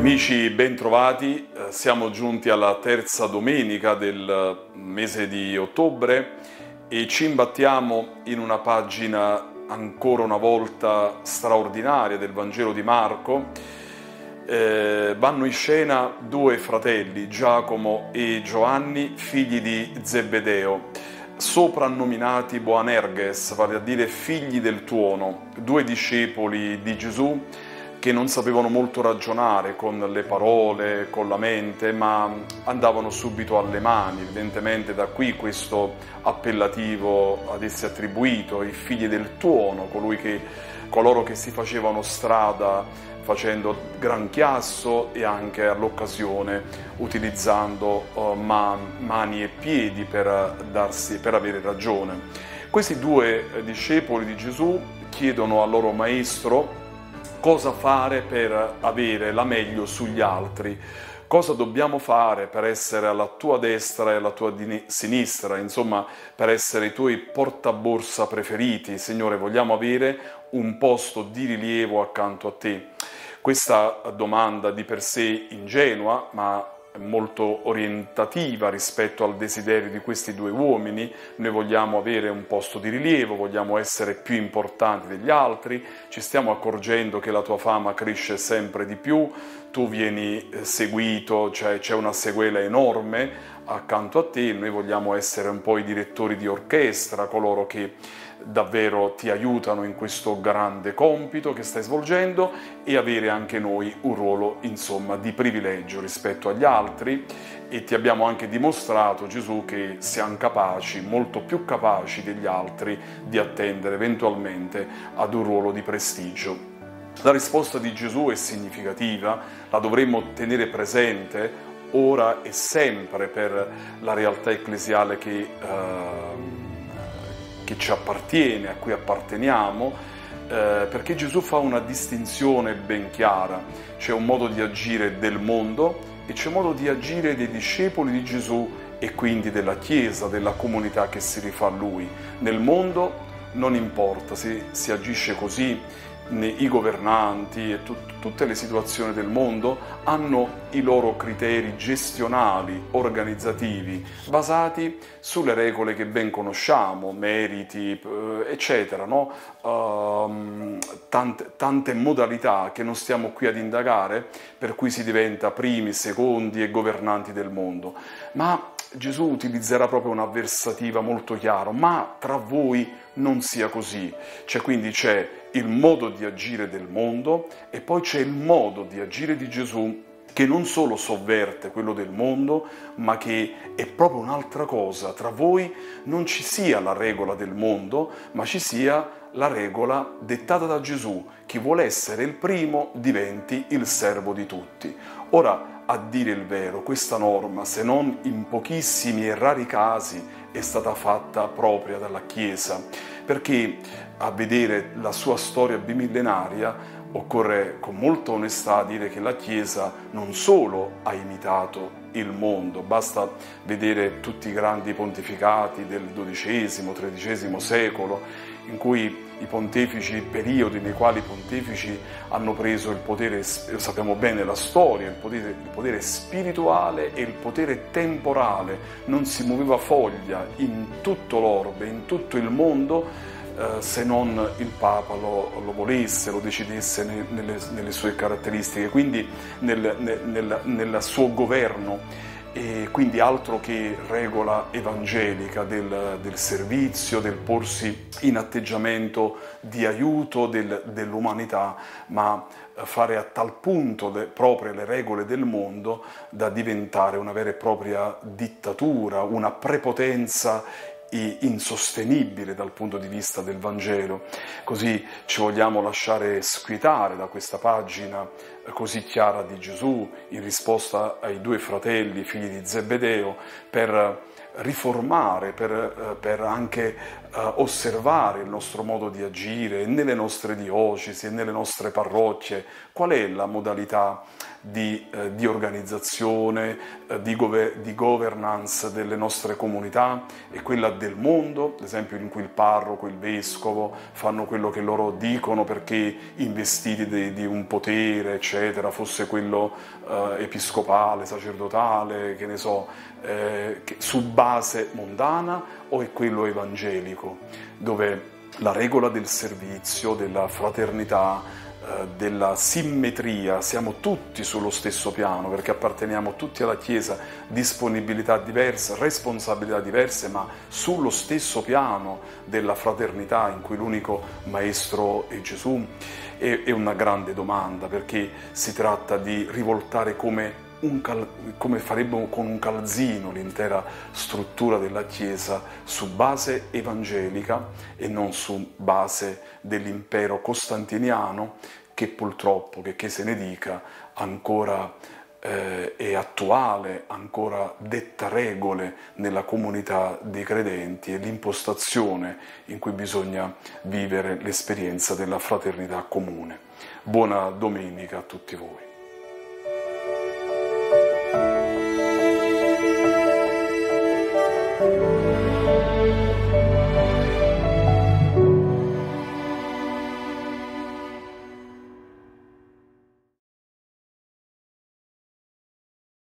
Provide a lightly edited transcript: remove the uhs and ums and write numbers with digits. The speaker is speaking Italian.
Amici, ben trovati. Siamo giunti alla terza domenica del mese di ottobre e ci imbattiamo in una pagina ancora una volta straordinaria del Vangelo di Marco. Vanno in scena due fratelli, Giacomo e Giovanni, figli di Zebedeo, soprannominati Boanerges, vale a dire figli del tuono, due discepoli di Gesù che non sapevano molto ragionare con le parole, con la mente, ma andavano subito alle mani. Evidentemente da qui questo appellativo ad essi attribuito, i figli del tuono, coloro che si facevano strada facendo gran chiasso e anche all'occasione utilizzando mani e piedi per avere ragione. Questi due discepoli di Gesù chiedono al loro maestro cosa fare per avere la meglio sugli altri, cosa dobbiamo fare per essere alla tua destra e alla tua sinistra, insomma per essere i tuoi portaborsa preferiti. Signore, vogliamo avere un posto di rilievo accanto a te. Questa domanda di per sé ingenua, ma molto orientativa rispetto al desiderio di questi due uomini. Noi vogliamo avere un posto di rilievo, vogliamo essere più importanti degli altri, ci stiamo accorgendo che la tua fama cresce sempre di più, tu vieni seguito, cioè c'è una sequela enorme accanto a te, noi vogliamo essere un po' i direttori di orchestra, coloro che davvero ti aiutano in questo grande compito che stai svolgendo e avere anche noi un ruolo, insomma, di privilegio rispetto agli altri. E ti abbiamo anche dimostrato, Gesù, che siamo capaci, molto più capaci degli altri, di attendere eventualmente ad un ruolo di prestigio. La risposta di Gesù è significativa, la dovremmo tenere presente ora e sempre per la realtà ecclesiale che ci appartiene, a cui apparteniamo, perché Gesù fa una distinzione ben chiara. C'è un modo di agire del mondo e c'è un modo di agire dei discepoli di Gesù e quindi della Chiesa, della comunità che si rifà a Lui. Nel mondo non importa se si agisce così, i governanti e tutte le situazioni del mondo hanno i loro criteri gestionali, organizzativi, basati sulle regole che ben conosciamo, meriti, eccetera, no? Tante modalità che non stiamo qui ad indagare, per cui si diventa primi, secondi e governanti del mondo. Ma Gesù utilizzerà proprio un'avversativa molto chiara: ma tra voi non sia così. Quindi c'è il modo di agire del mondo e poi c'è il modo di agire di Gesù, che non solo sovverte quello del mondo, ma che è proprio un'altra cosa. Tra voi non ci sia la regola del mondo, ma ci sia la regola dettata da Gesù. Chi vuole essere il primo diventi il servo di tutti. Ora, a dire il vero, questa norma, se non in pochissimi e rari casi, è stata fatta propria dalla Chiesa, perché a vedere la sua storia bimillenaria occorre con molta onestà dire che la Chiesa non solo ha imitato il mondo, basta vedere tutti i grandi pontificati del XII, XIII secolo, in cui i pontefici, periodi nei quali i pontefici hanno preso il potere, sappiamo bene la storia, il potere spirituale e il potere temporale, non si muoveva foglia in tutto l'orbe, in tutto il mondo, se non il Papa lo volesse, lo decidesse nelle sue caratteristiche, quindi nel suo governo. E quindi altro che regola evangelica del servizio, del porsi in atteggiamento di aiuto dell'umanità, ma fare a tal punto proprie le regole del mondo da diventare una vera e propria dittatura, una prepotenza insostenibile dal punto di vista del Vangelo. Così ci vogliamo lasciare squietare da questa pagina così chiara di Gesù in risposta ai due fratelli figli di Zebedeo, per riformare, per anche osservare il nostro modo di agire nelle nostre diocesi e nelle nostre parrocchie, qual è la modalità di organizzazione, di governance delle nostre comunità e quella del mondo, ad esempio in cui il parroco, il vescovo fanno quello che loro dicono perché investiti di un potere, eccetera, fosse quello episcopale, sacerdotale, che ne so, su base mondana, o è quello evangelico, dove la regola del servizio, della fraternità, della simmetria, siamo tutti sullo stesso piano perché apparteniamo tutti alla Chiesa, disponibilità diverse, responsabilità diverse, ma sullo stesso piano della fraternità in cui l'unico maestro è Gesù, è una grande domanda, perché si tratta di rivoltare come farebbe con un calzino l'intera struttura della Chiesa su base evangelica e non su base dell'impero costantiniano, che purtroppo, che se ne dica, ancora è attuale, ancora detta regole nella comunità dei credenti e l'impostazione in cui bisogna vivere l'esperienza della fraternità comune. Buona domenica a tutti voi.